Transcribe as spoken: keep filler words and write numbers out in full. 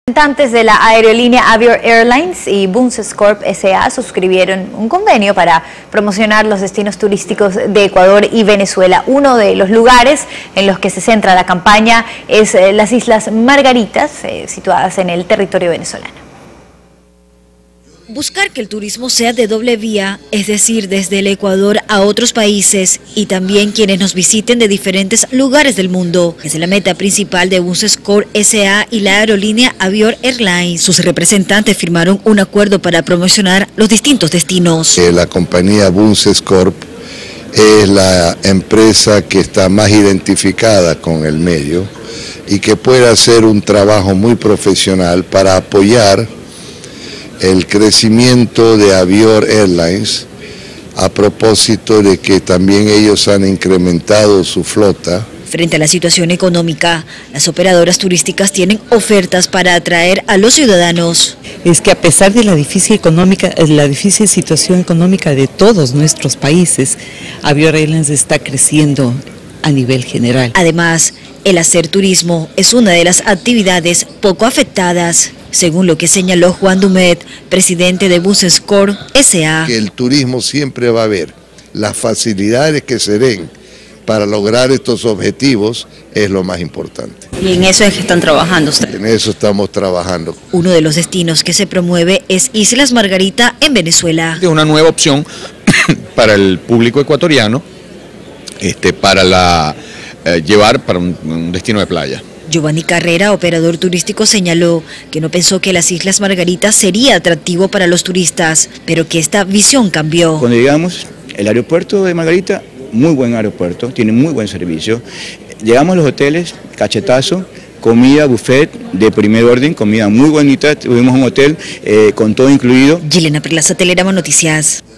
Representantes de la aerolínea Avior Airlines y Bunces Corp S A suscribieron un convenio para promocionar los destinos turísticos de Ecuador y Venezuela. Uno de los lugares en los que se centra la campaña es las Islas Margaritas, eh, situadas en el territorio venezolano. Buscar que el turismo sea de doble vía, es decir, desde el Ecuador a otros países y también quienes nos visiten de diferentes lugares del mundo, es la meta principal de Bunces Corp S A y la aerolínea Avior Airlines. Sus representantes firmaron un acuerdo para promocionar los distintos destinos. La compañía Bunces Corp es la empresa que está más identificada con el medio y que puede hacer un trabajo muy profesional para apoyar el crecimiento de Avior Airlines, a propósito de que también ellos han incrementado su flota. Frente a la situación económica, las operadoras turísticas tienen ofertas para atraer a los ciudadanos. Es que a pesar de la difícil, económica, la difícil situación económica de todos nuestros países, Avior Airlines está creciendo a nivel general. Además, el hacer turismo es una de las actividades poco afectadas, según lo que señaló Juan Dumet, presidente de Bunces Corp S A. Que el turismo siempre va a haber. Las facilidades que se den para lograr estos objetivos es lo más importante. Y en eso es que están trabajando ustedes. En eso estamos trabajando. Uno de los destinos que se promueve es Islas Margarita en Venezuela. Es una nueva opción para el público ecuatoriano, este, para la, eh, llevar para un, un destino de playa. Giovanni Carrera, operador turístico, señaló que no pensó que las Islas Margaritas sería atractivo para los turistas, pero que esta visión cambió. Cuando llegamos, el aeropuerto de Margarita, muy buen aeropuerto, tiene muy buen servicio. Llegamos a los hoteles, cachetazo, comida, buffet de primer orden, comida muy bonita, tuvimos un hotel eh, con todo incluido. Yelena Perlaza, Telerama Noticias.